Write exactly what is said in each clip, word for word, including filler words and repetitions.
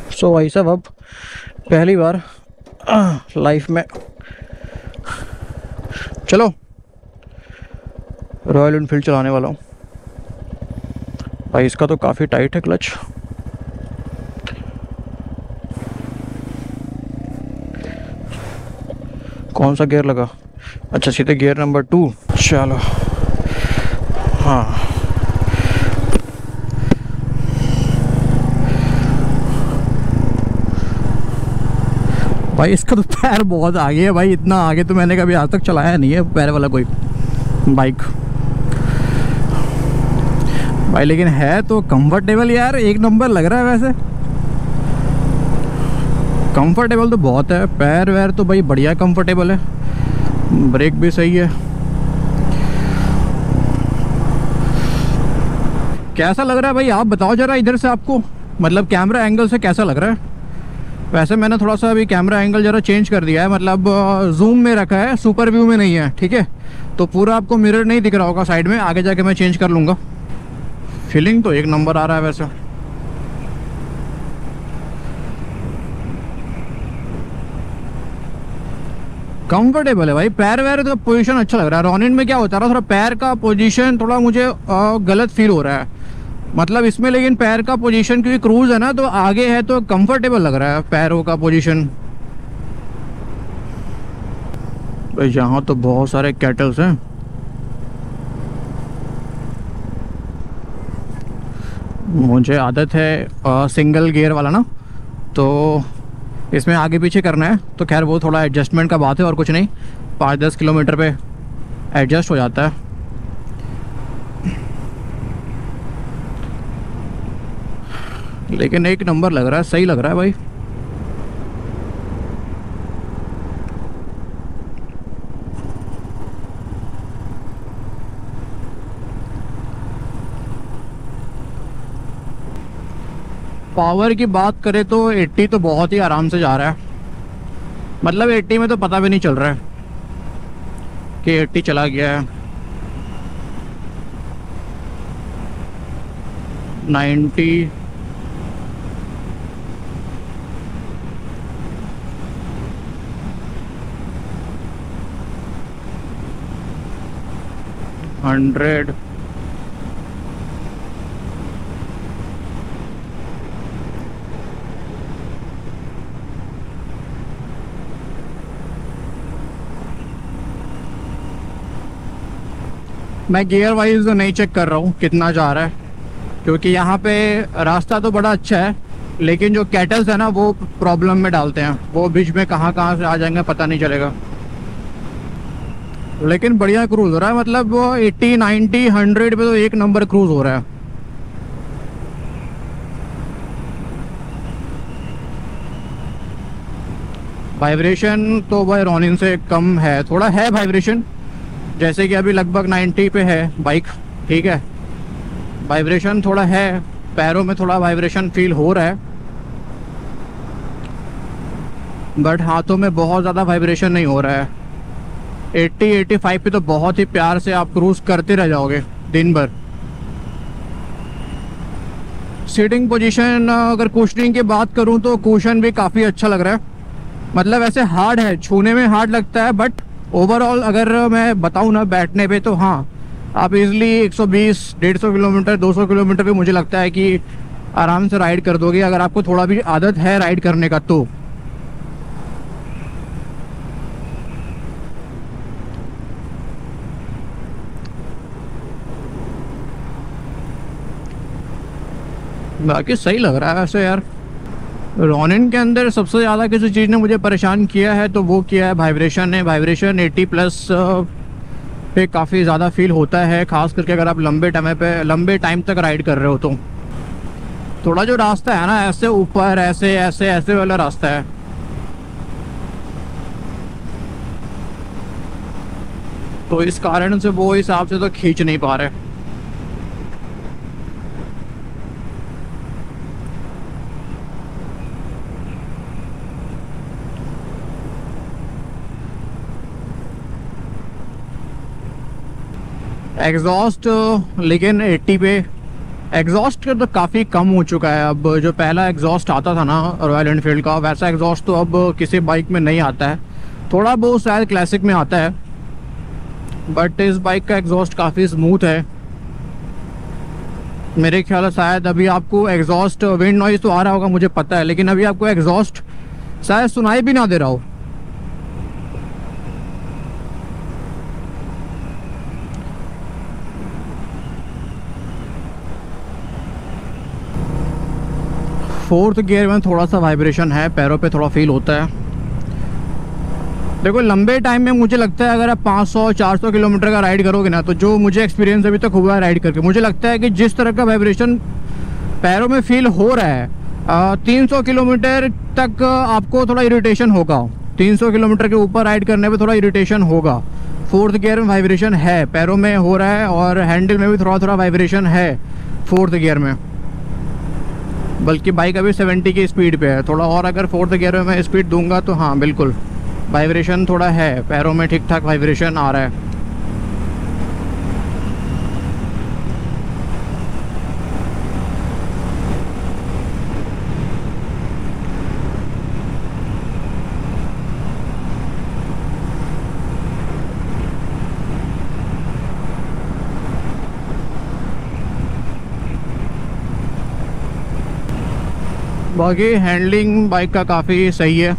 सो भाई साहब, अब पहली बार लाइफ में चलो रॉयल इनफील्ड चलाने वाला हूँ। भाई इसका तो काफ़ी टाइट है क्लच। कौन सा गियर लगा? अच्छा सीधे गियर नंबर टू। चलो हाँ, भाई इसका तो पैर बहुत आगे है भाई। इतना आगे तो मैंने कभी आज तक चलाया नहीं है पैर वाला कोई बाइक भाई। लेकिन है तो कंफर्टेबल यार, एक नंबर लग रहा है। वैसे कंफर्टेबल तो बहुत है, पैर वैर तो भाई बढ़िया कंफर्टेबल है, ब्रेक भी सही है। कैसा लग रहा है भाई आप बताओ जरा इधर से, आपको मतलब कैमरा एंगल से कैसा लग रहा है? वैसे मैंने थोड़ा सा अभी कैमरा एंगल ज़रा चेंज कर दिया है, मतलब जूम में रखा है, सुपर व्यू में नहीं है, ठीक है? तो पूरा आपको मिरर नहीं दिख रहा होगा साइड में, आगे जाके मैं चेंज कर लूँगा। फीलिंग तो एक नंबर आ रहा है वैसे। कंफर्टेबल है भाई, पैर वैर का पोजीशन अच्छा लग रहा है। रॉनिन में क्या होता है ना, थोड़ा पैर का पोजीशन थोड़ा मुझे आ, गलत फील हो रहा है मतलब इसमें। लेकिन पैर का पोजीशन क्योंकि क्रूज है ना तो आगे है तो कंफर्टेबल लग रहा है पैरों का पोजीशन। भाई यहाँ तो बहुत सारे कैटल्स हैं। मुझे आदत है आ, सिंगल गियर वाला ना, तो इसमें आगे पीछे करना है तो खैर वो थोड़ा एडजस्टमेंट का बात है और कुछ नहीं। पाँच दस किलोमीटर पे एडजस्ट हो जाता है। लेकिन एक नंबर लग रहा है, सही लग रहा है भाई। पावर की बात करें तो अस्सी तो बहुत ही आराम से जा रहा है, मतलब अस्सी में तो पता भी नहीं चल रहा है कि अस्सी चला गया है। नाइन्टी हंड्रेड मैं गियर वाइज तो नहीं चेक कर रहा हूँ कितना जा रहा है, क्योंकि यहाँ पे रास्ता तो बड़ा अच्छा है लेकिन जो कैटल्स है ना वो प्रॉब्लम में डालते हैं, वो बीच में कहाँ कहाँ से आ जाएंगे पता नहीं चलेगा। लेकिन बढ़िया क्रूज हो रहा है, मतलब वो अस्सी नब्बे हंड्रेड पे तो एक नंबर क्रूज हो रहा है। वाइब्रेशन तो भाई रॉनिन से कम है, थोड़ा है वाइब्रेशन, जैसे कि अभी लगभग नब्बे पे है बाइक, ठीक है? वाइब्रेशन थोड़ा है, पैरों में थोड़ा वाइब्रेशन फील हो रहा है, बट हाथों में बहुत ज़्यादा वाइब्रेशन नहीं हो रहा है। अस्सी पचासी पे तो बहुत ही प्यार से आप क्रूज करते रह जाओगे दिन भर। सीटिंग पोजीशन अगर कुशनिंग की बात करूं तो कुशन भी काफ़ी अच्छा लग रहा है, मतलब ऐसे हार्ड है, छूने में हार्ड लगता है, बट ओवरऑल अगर मैं बताऊं ना बैठने पे तो हाँ आप इजीली एक सौ बीस डेढ़ सौ किलोमीटर दो सौ किलोमीटर पे मुझे लगता है कि आराम से राइड कर दोगे अगर आपको थोड़ा भी आदत है राइड करने का तो। बाकी सही लग रहा है वैसे यार। रॉनिन के अंदर सबसे ज़्यादा किसी चीज़ ने मुझे परेशान किया है तो वो किया है वाइब्रेशन है। वाइब्रेशन अस्सी प्लस पे काफ़ी ज़्यादा फील होता है, ख़ास करके अगर आप लंबे टाइम पे लंबे टाइम तक राइड कर रहे हो तो। थोड़ा जो रास्ता है ना ऐसे ऊपर ऐसे ऐसे ऐसे वाला रास्ता है, तो इस कारण से वो हिसाब से तो खींच नहीं पा रहे। एग्जॉस्ट लेकिन अस्सी पे एग्जॉस्ट तो काफ़ी कम हो चुका है अब। जो पहला एग्जॉस्ट आता था ना रॉयल एनफील्ड का, वैसा एग्जॉस्ट तो अब किसी बाइक में नहीं आता है। थोड़ा बहुत शायद क्लासिक में आता है, बट इस बाइक का एग्जॉस्ट काफ़ी स्मूथ है। मेरे ख्याल से शायद अभी आपको एग्जॉस्ट विंड नॉइज़ तो आ रहा होगा मुझे पता है, लेकिन अभी आपको एग्जॉस्ट शायद सुनाई भी ना दे रहा हो। फोर्थ गियर में थोड़ा सा वाइब्रेशन है, पैरों पे थोड़ा फील होता है। देखो लंबे टाइम में मुझे लगता है अगर आप पाँच सौ चार सौ किलोमीटर का राइड करोगे ना, तो जो मुझे एक्सपीरियंस अभी तक हुआ है राइड करके, मुझे लगता है कि जिस तरह का वाइब्रेशन पैरों में फील हो रहा है, तीन सौ किलोमीटर तक आपको थोड़ा इरिटेशन होगा। तीन सौ किलोमीटर के ऊपर राइड करने पे थोड़ा इरिटेशन होगा। फोर्थ गियर में वाइब्रेशन है, पैरों में हो रहा है, और हैंडल में भी थोड़ा थोड़ा वाइब्रेशन है फोर्थ गियर में। बल्कि बाइक अभी सत्तर की स्पीड पे है, थोड़ा और अगर फोर्थ गियर में मैं स्पीड दूंगा तो हाँ बिल्कुल वाइब्रेशन थोड़ा है, पैरों में ठीक ठाक वाइब्रेशन आ रहा है। बाकी हैंडलिंग बाइक का काफ़ी सही है,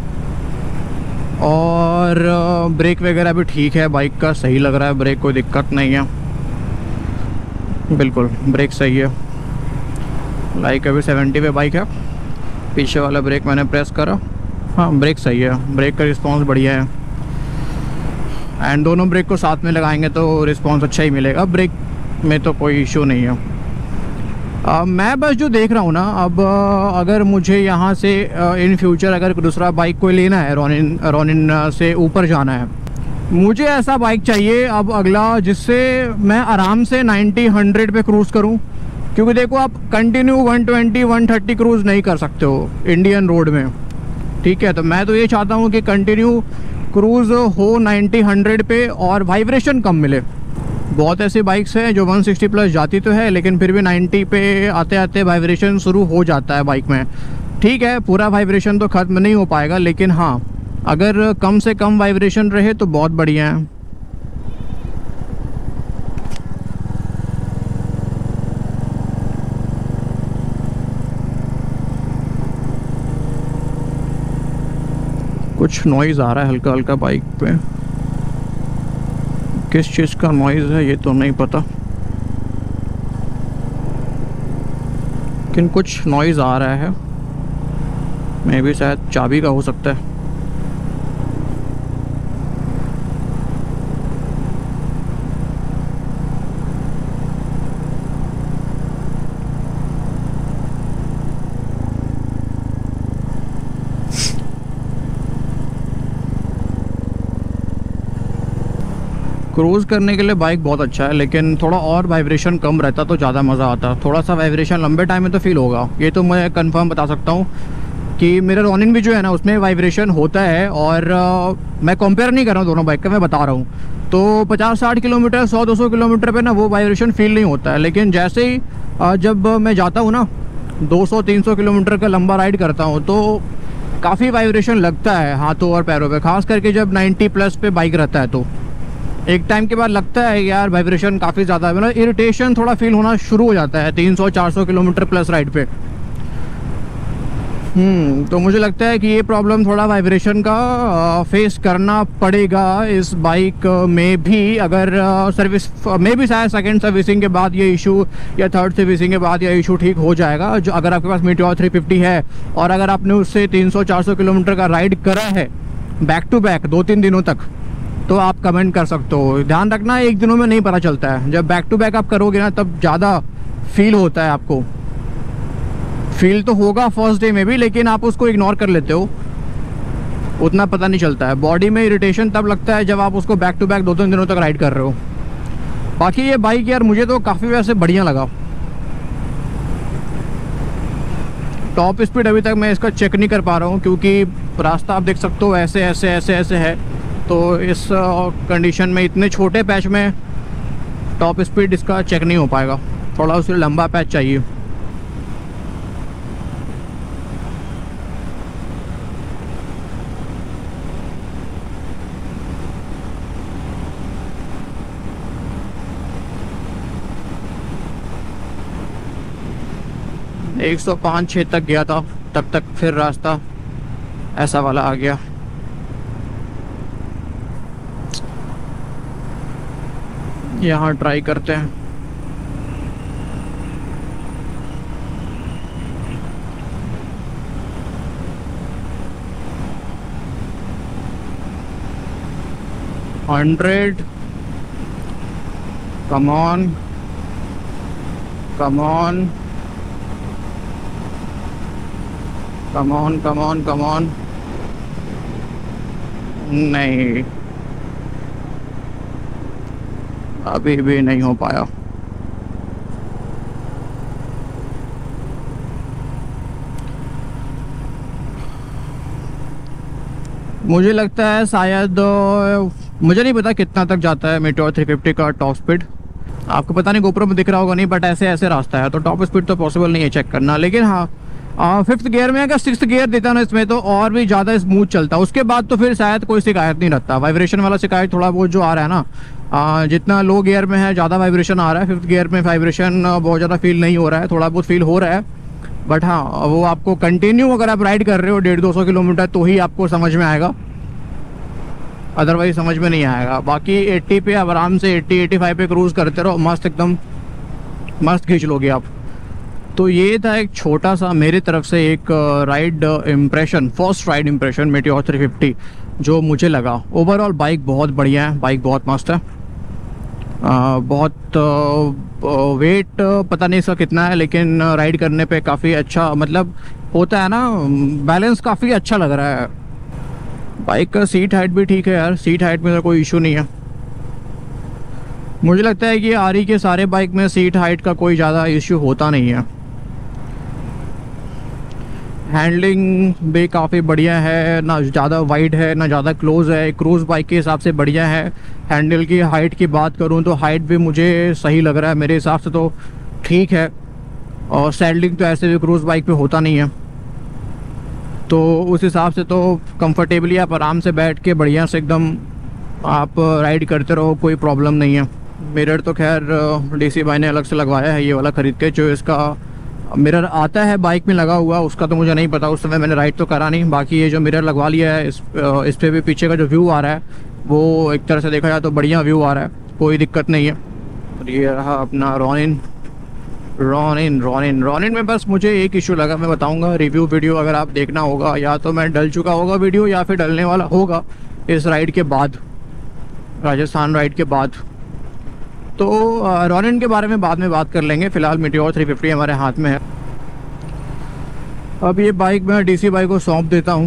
और ब्रेक वगैरह भी ठीक है, बाइक का सही लग रहा है, ब्रेक कोई दिक्कत नहीं है, बिल्कुल ब्रेक सही है। लाइक अभी सत्तर पे बाइक है, पीछे वाला ब्रेक मैंने प्रेस करा, हाँ ब्रेक सही है, ब्रेक का रिस्पांस बढ़िया है। एंड दोनों ब्रेक को साथ में लगाएंगे तो रिस्पांस अच्छा ही मिलेगा, ब्रेक में तो कोई इशू नहीं है। Uh, मैं बस जो देख रहा हूँ ना, अब uh, अगर मुझे यहाँ से इन uh, फ्यूचर अगर दूसरा बाइक कोई लेना है, रॉनिन रॉनिन uh, से ऊपर जाना है, मुझे ऐसा बाइक चाहिए अब अगला जिससे मैं आराम से नब्बे हंड्रेड पे क्रूज़ करूँ। क्योंकि देखो आप कंटिन्यू एक सौ बीस एक सौ तीस क्रूज़ नहीं कर सकते हो इंडियन रोड में, ठीक है। तो मैं तो ये चाहता हूँ कि कंटिन्यू क्रूज़ हो नब्बे हंड्रेड पे और वाइब्रेशन कम मिले। बहुत ऐसी बाइक्स हैं जो एक सौ साठ प्लस जाती तो है, लेकिन फिर भी नब्बे पे आते आते वाइब्रेशन शुरू हो जाता है बाइक में। ठीक है, पूरा वाइब्रेशन तो ख़त्म नहीं हो पाएगा, लेकिन हाँ अगर कम से कम वाइब्रेशन रहे तो बहुत बढ़िया है। कुछ नॉइज़ आ रहा है हल्का हल्का बाइक पे, किस चीज़ का नॉइज़ है ये तो नहीं पता, लेकिन कुछ नॉइज़ आ रहा है, मे बी शायद चाबी का हो सकता है। क्रूज़ करने के लिए बाइक बहुत अच्छा है, लेकिन थोड़ा और वाइब्रेशन कम रहता तो ज़्यादा मज़ा आता। थोड़ा सा वाइब्रेशन लंबे टाइम में तो फील होगा, ये तो मैं कंफर्म बता सकता हूँ कि मेरा रॉनिन भी जो है ना उसमें वाइब्रेशन होता है। और आ, मैं कंपेयर नहीं कर रहा हूँ दोनों बाइक का, मैं बता रहा हूँ। तो पचास साठ किलोमीटर सौ दो सौ किलोमीटर पे ना वो वाइब्रेशन फील नहीं होता है, लेकिन जैसे ही आ, जब मैं जाता हूँ ना दो सौ तीन सौ किलोमीटर का लंबा राइड करता हूँ तो काफ़ी वाइब्रेशन लगता है हाथों और पैरों पे, खास करके जब नब्बे प्लस पे बाइक रहता है तो एक टाइम के बाद लगता है यार वाइब्रेशन काफ़ी ज़्यादा है, मतलब इरिटेशन थोड़ा फील होना शुरू हो जाता है तीन सौ चार सौ किलोमीटर प्लस राइड पे। हम्म तो मुझे लगता है कि ये प्रॉब्लम थोड़ा वाइब्रेशन का फेस करना पड़ेगा इस बाइक में भी। अगर सर्विस में भी शायद सेकंड सर्विसिंग के बाद ये इशू या थर्ड सर्विसिंग के बाद ये इशू ठीक हो जाएगा। जो अगर आपके पास मीटियोर थ्री फिफ्टी है और अगर आपने उससे तीन सौ चार सौ किलोमीटर का राइड करा है बैक टू बैक दो तीन दिनों तक, तो आप कमेंट कर सकते हो। ध्यान रखना एक दिनों में नहीं पता चलता है, जब बैक टू बैक आप करोगे ना तब ज़्यादा फील होता है। आपको फील तो होगा फर्स्ट डे में भी, लेकिन आप उसको इग्नोर कर लेते हो, उतना पता नहीं चलता है। बॉडी में इरिटेशन तब लगता है जब आप उसको बैक टू बैक दो तीन दिनों तक राइड कर रहे हो। बाकी ये बाइक यार मुझे तो काफ़ी वैसे बढ़िया लगा। टॉप स्पीड अभी तक मैं इसका चेक नहीं कर पा रहा हूँ क्योंकि रास्ता आप देख सकते हो ऐसे ऐसे ऐसे ऐसे है, तो इस कंडीशन में इतने छोटे पैच में टॉप स्पीड इसका चेक नहीं हो पाएगा। थोड़ा उससे लंबा पैच चाहिए। एक सौ पाँच छः तक गया था, तब तक फिर रास्ता ऐसा वाला आ गया। यहाँ ट्राई करते हैं। Hundred, come on come on come on come on come on. नहीं, अभी भी नहीं हो पाया। मुझे लगता है शायद, मुझे नहीं पता कितना तक जाता है मेटियोर थ्री फिफ्टी का टॉप स्पीड। आपको पता नहीं गोप्रो में दिख रहा होगा नहीं, बट ऐसे ऐसे रास्ता है तो टॉप स्पीड तो पॉसिबल नहीं है चेक करना। लेकिन हाँ, फिफ्थ गियर में अगर सिक्स्थ गियर देता ना इसमें तो और भी ज़्यादा स्मूथ चलता। उसके बाद तो फिर शायद कोई शिकायत नहीं रहता। वाइब्रेशन वाला शिकायत थोड़ा बहुत जो आ रहा है ना, आ, जितना लो गियर में है ज़्यादा वाइब्रेशन आ रहा है, फिफ्थ गियर में वाइब्रेशन बहुत ज़्यादा फील नहीं हो रहा है, थोड़ा बहुत फील हो रहा है। बट हाँ, वो आपको कंटिन्यू अगर आप राइड कर रहे हो डेढ़ दो सौ किलोमीटर तो ही आपको समझ में आएगा, अदरवाइज समझ में नहीं आएगा। बाकी अस्सी पे आप आराम से अस्सी पचासी पे क्रूज़ करते रहो, मस्त एकदम मस्त खींच लोगे आप। तो ये था एक छोटा सा मेरी तरफ से एक ride impression, first ride impression meteor three fifty जो मुझे लगा। ओवरऑल बाइक बहुत बढ़िया है, बाइक बहुत मस्त है। आ, बहुत आ, वेट पता नहीं इसका कितना है, लेकिन राइड करने पे काफ़ी अच्छा मतलब होता है ना, बैलेंस काफ़ी अच्छा लग रहा है। बाइक का सीट हाइट भी ठीक है यार, सीट हाइट में तो कोई इशू नहीं है। मुझे लगता है कि आरी के सारे बाइक में सीट हाइट का कोई ज़्यादा इशू होता नहीं है। हैंडलिंग भी काफ़ी बढ़िया है, ना ज़्यादा वाइड है ना ज़्यादा क्लोज है, क्रूज़ बाइक के हिसाब से बढ़िया है। हैंडल की हाइट की बात करूं तो हाइट भी मुझे सही लग रहा है, मेरे हिसाब से तो ठीक है। और सैडलिंग तो ऐसे भी क्रूज़ बाइक पे होता नहीं है, तो उस हिसाब से तो कंफर्टेबली आप आराम से बैठ के बढ़िया से एकदम आप राइड करते रहो, कोई प्रॉब्लम नहीं है। मिरर तो खैर डीसी भाई ने अलग से लगवाया है ये वाला ख़रीद के। जो इसका मिरर आता है बाइक में लगा हुआ उसका तो मुझे नहीं पता, उस समय मैंने राइड तो करा नहीं। बाकी ये जो मिरर लगवा लिया है इस इस पर भी पीछे का जो व्यू आ रहा है वो एक तरह से देखा जाए तो बढ़िया व्यू आ रहा है, कोई दिक्कत नहीं है। और ये रहा अपना रॉनिन रॉनिन रॉनिन रॉनिन में बस मुझे एक इशू लगा, मैं बताऊंगा रिव्यू वीडियो अगर आप देखना होगा, या तो मैं डल चुका होगा वीडियो या फिर डलने वाला होगा इस राइड के बाद, राजस्थान राइड के बाद। तो रॉनिन के बारे में बाद में बात कर लेंगे, फ़िलहाल मेटियोर थ्री फिफ्टी हमारे हाथ में है। अब ये बाइक मैं डीसी बाइक को सौंप देता हूँ।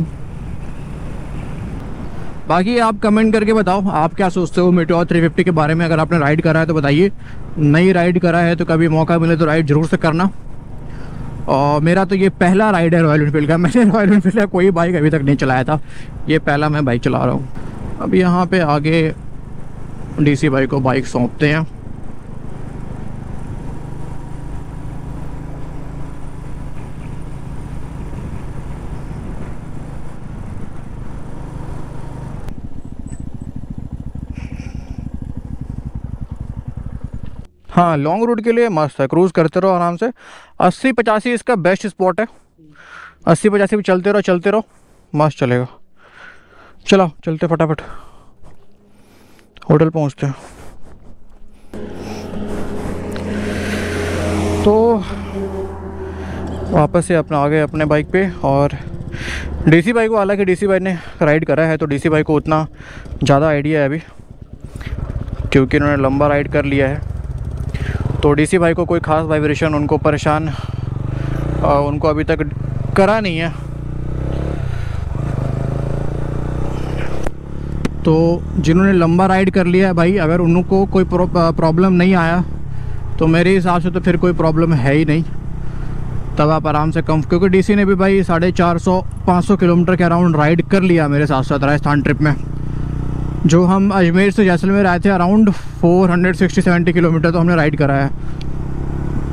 बाकी आप कमेंट करके बताओ आप क्या सोचते हो मेटियोर थ्री फिफ्टी के बारे में। अगर आपने राइड करा है तो बताइए, नहीं राइड करा है तो कभी मौका मिले तो राइड ज़रूर से करना। और मेरा तो ये पहला राइड है रॉयल एनफील्ड का, मैंने रॉयल एनफील्ड का कोई बाइक अभी तक नहीं चलाया था, ये पहला मैं बाइक चला रहा हूँ। अब यहाँ पे आगे डीसी बाइक को बाइक सौंपते हैं। हाँ, लॉन्ग रूट के लिए मस्त है, क्रूज़ करते रहो आराम से। अस्सी पचासी इसका बेस्ट स्पॉट है, अस्सी पचासी भी चलते रहो चलते रहो मस्त चलेगा। चलो चलते फटाफट होटल पहुंचते हैं। तो वापस से अपना आ गए अपने बाइक पे। और डीसी बाइक को, हालांकि डीसी बाइक ने राइड करा है तो डीसी बाइक को उतना ज़्यादा आइडिया है अभी, क्योंकि उन्होंने लंबा राइड कर लिया है। तो डीसी बाइक को कोई ख़ास वाइब्रेशन उनको परेशान आ, उनको अभी तक करा नहीं है। तो जिन्होंने लंबा राइड कर लिया है भाई, अगर उनको कोई प्रॉब्लम नहीं आया तो मेरे हिसाब से तो फिर कोई प्रॉब्लम है ही नहीं। तब आप आराम से कम, क्योंकि डीसी ने भी भाई साढ़े चार सौ पाँच सौ किलोमीटर के अराउंड राइड कर लिया मेरे साथ साथ राजस्थान ट्रिप में। जो हम अजमेर से जैसलमेर आए थे around four hundred sixty seventy kilometre तो हमने राइड करा है।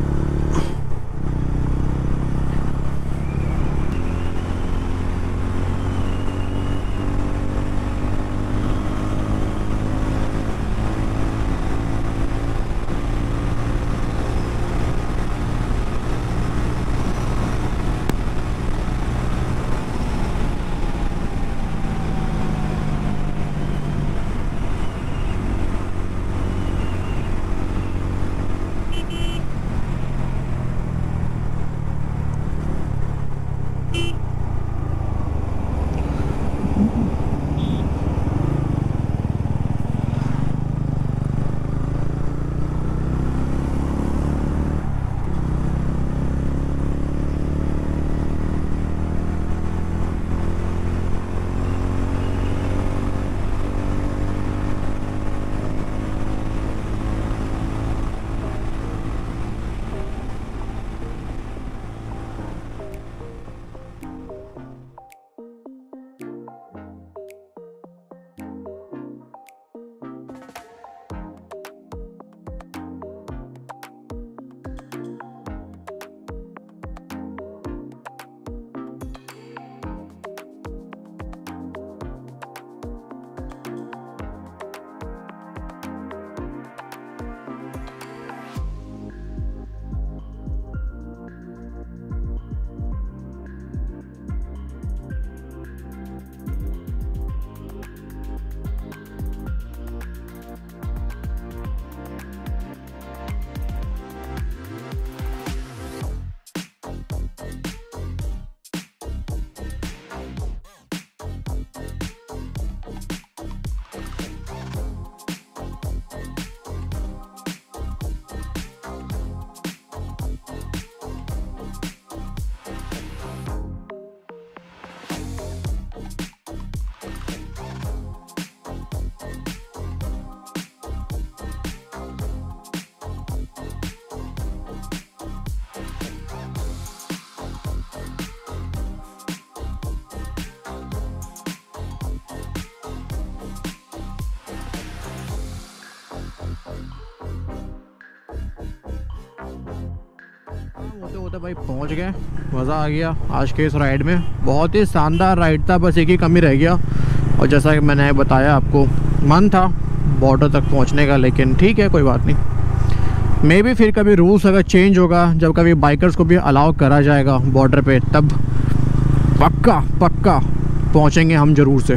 तो भाई पहुंच गए, मज़ा आ गया आज के इस राइड में। बहुत ही शानदार राइड था, बस एक ही कमी रह गया, और जैसा कि मैंने बताया आपको, मन था बॉर्डर तक पहुंचने का, लेकिन ठीक है कोई बात नहीं। मे भी फिर कभी रूल्स अगर चेंज होगा, जब कभी बाइकर्स को भी अलाउ करा जाएगा बॉर्डर पे, तब पक्का पक्का पहुंचेंगे हम ज़रूर से।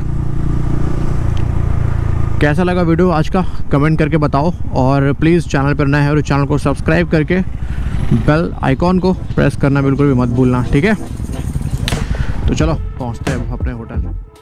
कैसा लगा वीडियो आज का कमेंट करके बताओ, और प्लीज़ चैनल पर नए हैं और चैनल को सब्सक्राइब करके बेल आइकॉन को प्रेस करना बिल्कुल भी मत भूलना, ठीक है। तो चलो पहुंचते हैं अपने होटल।